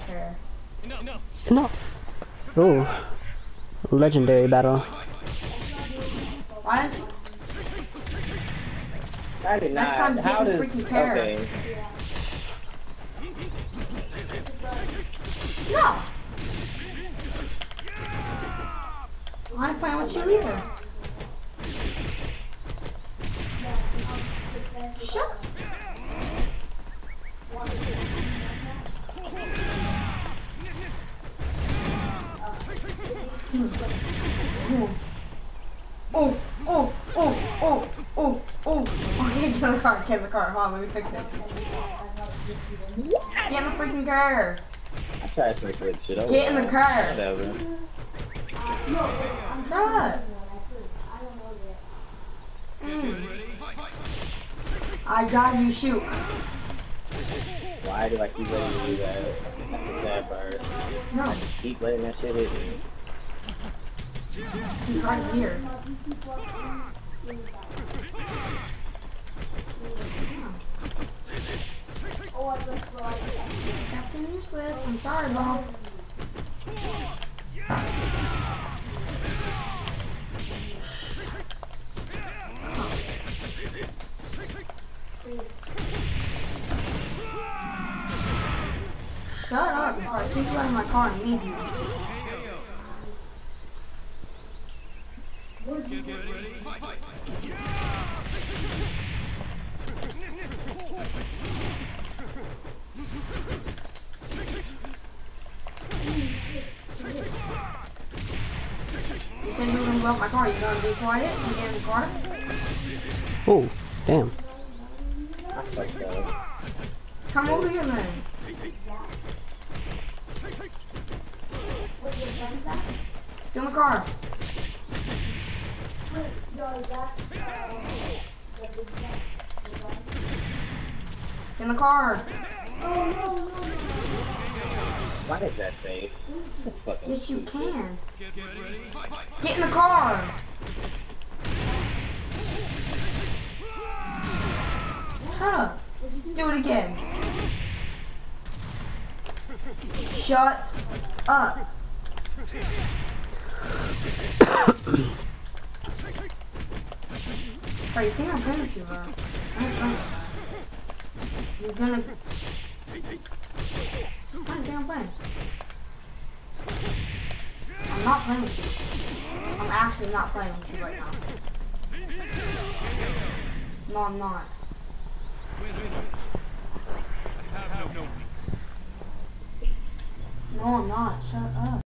care. No. Oh. Legendary battle. Why is I did next time not. How get in does freaking care? okay? No! I ain't playing with you either. Shut Oh, oh, oh, oh, oh, oh. Okay, get in the car, get in the car. Hold on, let me fix it. Get in the freaking car. I tried to fix that shit over. Get in the car. Whatever. Shut. I got you, shoot. Why do I keep letting you do that? That's the sad part. No, Keep letting that shit hit me. he's right here. Captain Useless, I'm sorry, Mom. Shut up, or I take you out of my car and leave you. You said you were gonna go out my car. You gonna be quiet and get in the car? Oh, damn. I fucked up. Come over here, man. Get in the car. Get in the car. Why did that say? Yes, you can. Get in the car. Shut up. Do it again. Shut up. Bro, you think I'm playing with you, bro? You're gonna... I don't think I'm playing. I'm not playing with you. I'm actually not playing with you right now. No, I'm not. No, I'm not. Shut up.